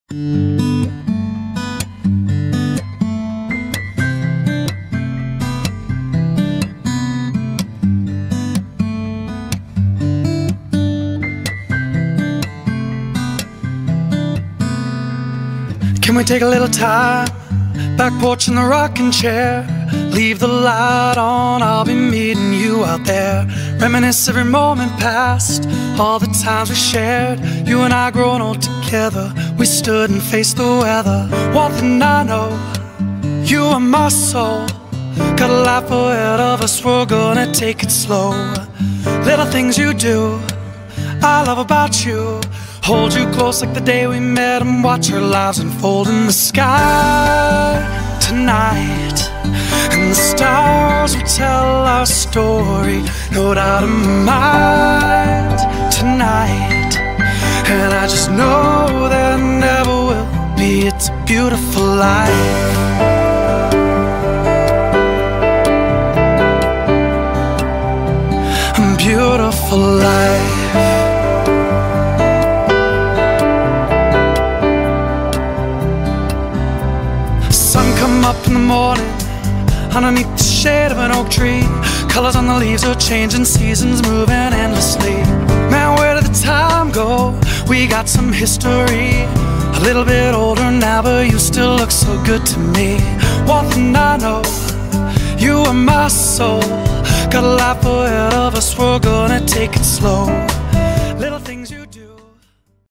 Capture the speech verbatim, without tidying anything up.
Can we take a little time? Back porch in the rocking chair. Leave the light on, I'll be meeting you out there. Reminisce every moment past, all the times we shared. You and I growing old together, we stood and faced the weather. One thing I know, you are my soul. Got a life ahead of us, we're gonna take it slow. Little things you do, I love about you. Hold you close like the day we met and watch our lives unfold in the sky tonight. And the stars will tell our story, no doubt in my mind tonight. And I just know there never will be, it's a beautiful life. A beautiful life. Sun come up in the morning underneath the shade of an oak tree. Colors on the leaves are changing, seasons moving endlessly. Man, where did the time go? We got some history. A little bit older now, but you still look so good to me. One thing I know, you are my soul. Got a life ahead of us, we're gonna take it slow.